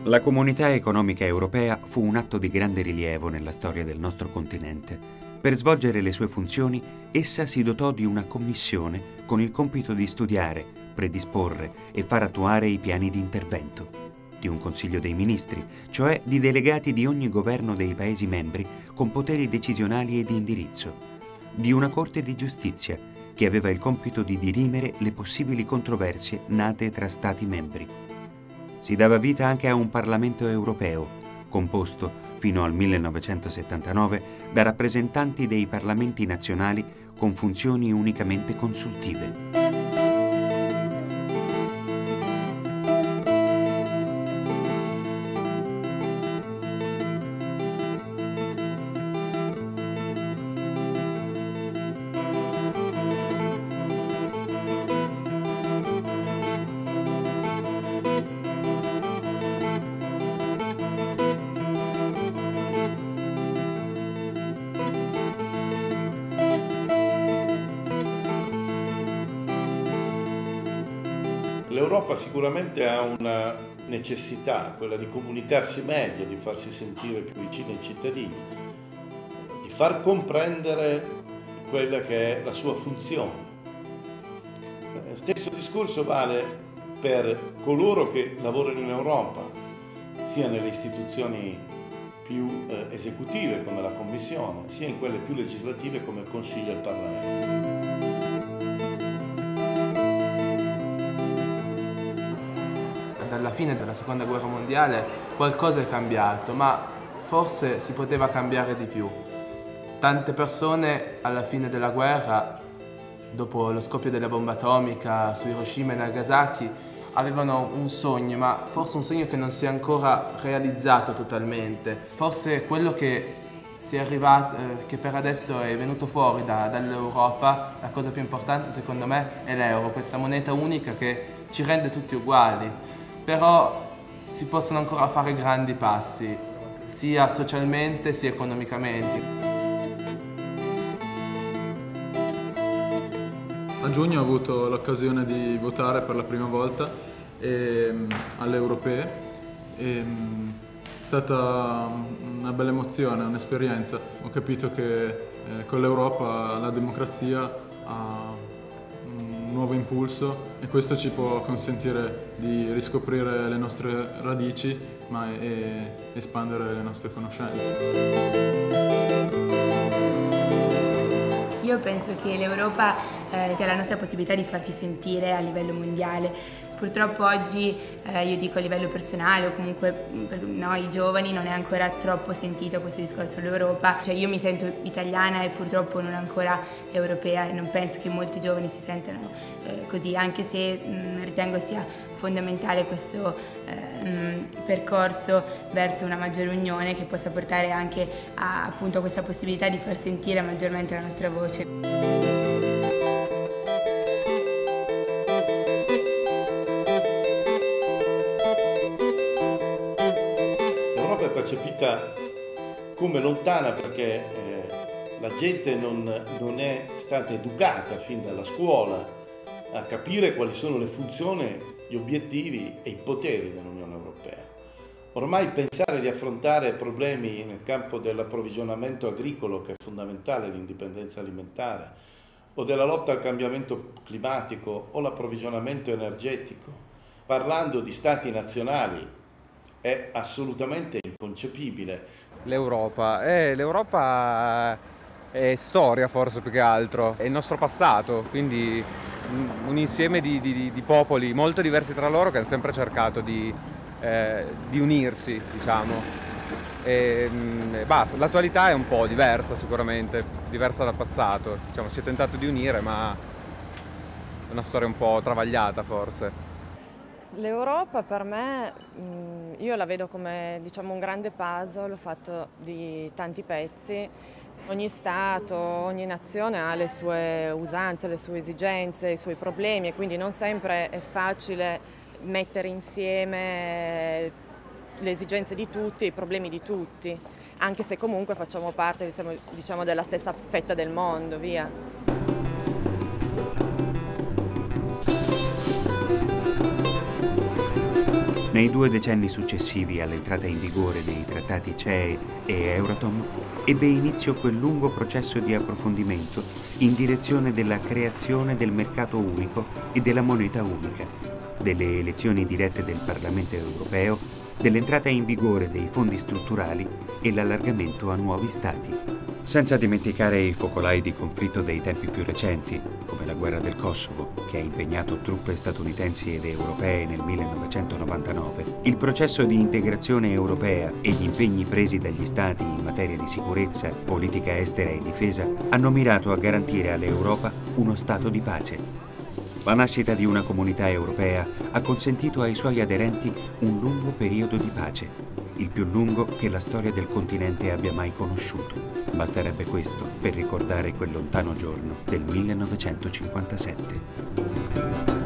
La Comunità Economica Europea fu un atto di grande rilievo nella storia del nostro continente. Per svolgere le sue funzioni, essa si dotò di una commissione con il compito di studiare, predisporre e far attuare i piani di intervento, di un Consiglio dei Ministri, cioè di delegati di ogni governo dei Paesi membri con poteri decisionali e di indirizzo, di una Corte di Giustizia che aveva il compito di dirimere le possibili controversie nate tra Stati membri. Si dava vita anche a un Parlamento europeo, composto, fino al 1979, da rappresentanti dei parlamenti nazionali con funzioni unicamente consultive. L'Europa sicuramente ha una necessità, quella di comunicarsi meglio, di farsi sentire più vicini ai cittadini, di far comprendere quella che è la sua funzione. Stesso discorso vale per coloro che lavorano in Europa, sia nelle istituzioni più esecutive come la Commissione, sia in quelle più legislative come il Consiglio e il Parlamento. Dalla fine della Seconda Guerra Mondiale qualcosa è cambiato, ma forse si poteva cambiare di più. Tante persone alla fine della guerra, dopo lo scoppio della bomba atomica su Hiroshima e Nagasaki, avevano un sogno, ma forse un sogno che non si è ancora realizzato totalmente. Forse quello che che per adesso è venuto fuori dall'Europa, la cosa più importante secondo me è l'euro, questa moneta unica che ci rende tutti uguali. Però si possono ancora fare grandi passi, sia socialmente sia economicamente. A giugno ho avuto l'occasione di votare per la prima volta alle europee. È stata una bella emozione, un'esperienza. Ho capito che con l'Europa la democrazia ha un nuovo impulso e questo ci può consentire di riscoprire le nostre radici e espandere le nostre conoscenze. Io penso che l'Europa sia la nostra possibilità di farci sentire a livello mondiale. Purtroppo oggi, io dico a livello personale o comunque per noi giovani, non è ancora troppo sentito questo discorso sull'Europa. Cioè io mi sento italiana e purtroppo non ancora europea e non penso che molti giovani si sentano così, anche se ritengo sia fondamentale questo percorso verso una maggiore unione che possa portare anche a appunto questa possibilità di far sentire maggiormente la nostra voce. L'Europa è percepita come lontana perché la gente non è stata educata fin dalla scuola a capire quali sono le funzioni, gli obiettivi e i poteri dell'Unione Europea. Ormai pensare di affrontare problemi nel campo dell'approvvigionamento agricolo, che è fondamentale l'indipendenza alimentare, o della lotta al cambiamento climatico o l'approvvigionamento energetico, parlando di stati nazionali, è assolutamente inconcepibile. L'Europa è storia forse più che altro, è il nostro passato, quindi un insieme di popoli molto diversi tra loro che hanno sempre cercato di unirsi, diciamo. L'attualità è un po' diversa sicuramente, diversa dal passato. Diciamo, si è tentato di unire, ma è una storia un po' travagliata forse. L'Europa per me, io la vedo come diciamo, un grande puzzle fatto di tanti pezzi. Ogni Stato, ogni nazione ha le sue usanze, le sue esigenze, i suoi problemi e quindi non sempre è facile mettere insieme le esigenze di tutti e i problemi di tutti, anche se comunque facciamo parte diciamo, della stessa fetta del mondo, via. Nei 2 decenni successivi all'entrata in vigore dei trattati CEE e Euratom, ebbe inizio quel lungo processo di approfondimento in direzione della creazione del mercato unico e della moneta unica, delle elezioni dirette del Parlamento europeo, dell'entrata in vigore dei fondi strutturali e l'allargamento a nuovi stati. Senza dimenticare i focolai di conflitto dei tempi più recenti, come la guerra del Kosovo, che ha impegnato truppe statunitensi ed europee nel 1999, il processo di integrazione europea e gli impegni presi dagli Stati in materia di sicurezza, politica estera e difesa hanno mirato a garantire all'Europa uno stato di pace. La nascita di una comunità europea ha consentito ai suoi aderenti un lungo periodo di pace, il più lungo che la storia del continente abbia mai conosciuto. Basterebbe questo per ricordare quel lontano giorno del 1957.